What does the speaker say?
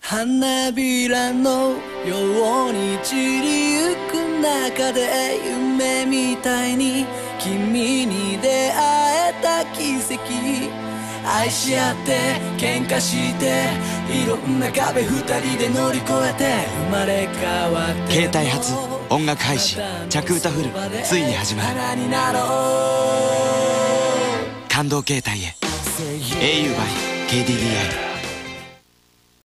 花びらのように散りゆく中で夢みたいに君に出会えた奇跡。愛し合って喧嘩していろんな壁二人で乗り越えて生まれ変わって。 携帯初音楽配信着歌フルついに始まる。感動形態へ au by KDDI。